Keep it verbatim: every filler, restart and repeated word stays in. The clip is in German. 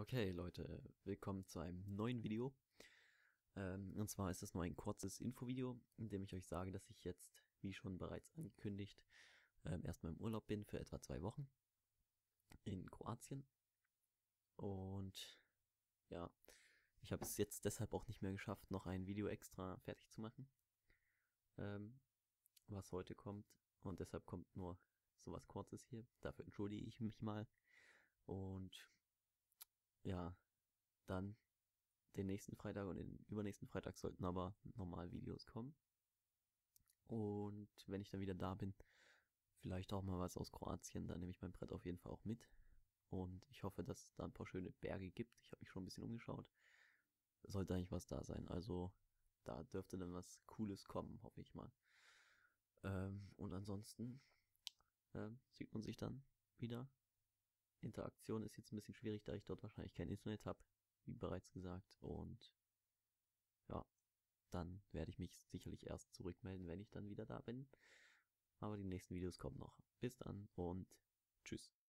Okay, Leute, willkommen zu einem neuen Video. Ähm, und zwar ist das nur ein kurzes Infovideo, in dem ich euch sage, dass ich jetzt, wie schon bereits angekündigt, ähm, erstmal im Urlaub bin für etwa zwei Wochen in Kroatien. Und ja, ich habe es jetzt deshalb auch nicht mehr geschafft, noch ein Video extra fertig zu machen, ähm, was heute kommt. Und deshalb kommt nur sowas Kurzes hier. Dafür entschuldige ich mich mal. Und ja, dann den nächsten Freitag und den übernächsten Freitag sollten aber normal Videos kommen. Und wenn ich dann wieder da bin, vielleicht auch mal was aus Kroatien, dann nehme ich mein Brett auf jeden Fall auch mit. Und ich hoffe, dass es da ein paar schöne Berge gibt. Ich habe mich schon ein bisschen umgeschaut. Sollte eigentlich was da sein. Also da dürfte dann was Cooles kommen, hoffe ich mal. Ähm, und ansonsten ähm, sieht man sich dann wieder. Interaktion ist jetzt ein bisschen schwierig, da ich dort wahrscheinlich kein Internet habe, wie bereits gesagt. Und ja, dann werde ich mich sicherlich erst zurückmelden, wenn ich dann wieder da bin. Aber die nächsten Videos kommen noch. Bis dann und tschüss.